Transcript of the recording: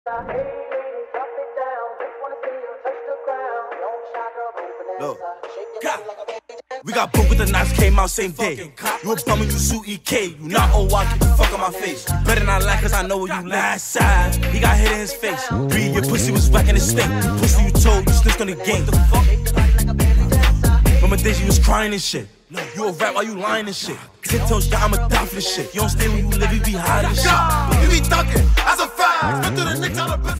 Look, we got booked with the knives, came out same day. You a bum and you sue EK. You not OY, get the fuck on my face. You better not lie, cause I know where you last side. He got hit in his face. Breathe, your pussy was whacking his stink. Pussy you told, you snitched on the game. Remember days you was crying and shit. You a rap while you lying and shit. 10 toes, yeah, I'ma die for this shit. You don't stay where you live, you be hiding shit. You be thuggin', as a fact. Spit through the Knicks out of